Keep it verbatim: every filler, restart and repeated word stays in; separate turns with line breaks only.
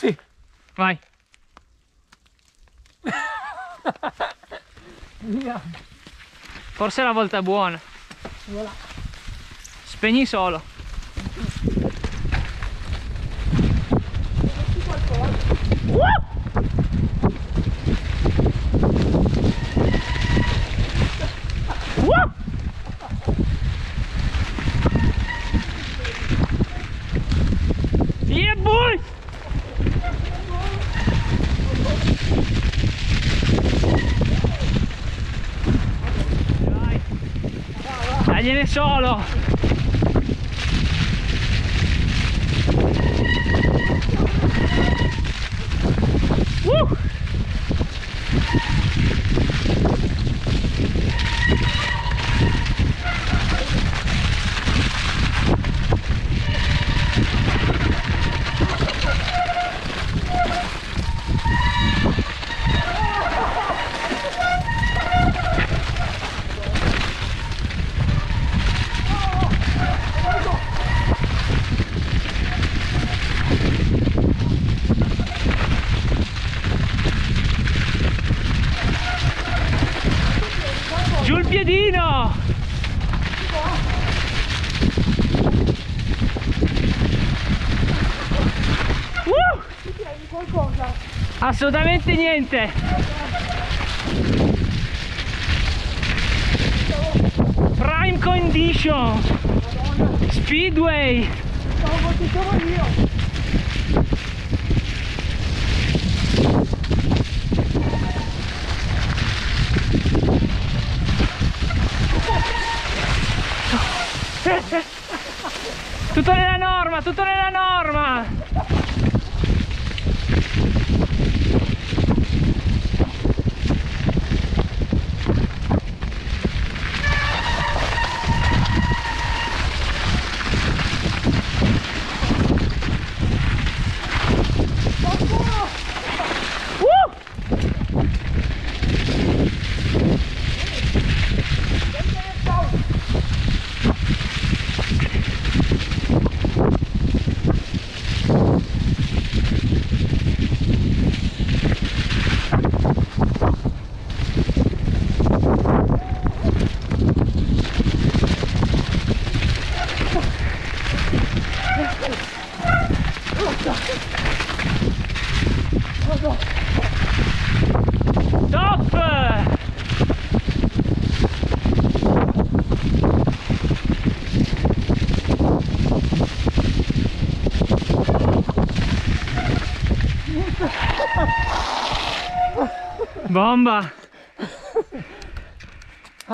Sì.
Vai.
Via.
Forse è la volta buona.
Voilà.
Spegni solo. Yeah boy! Dai! Dagliene solo! Uh! Giù il piedino! Uh!
Ti prendi qualcosa?
Assolutamente niente! Prime condition!
Madonna,
Speedway!
stavo battutando io.
Tutto nella norma, tutto nella norma! Uh! Top! Bomba!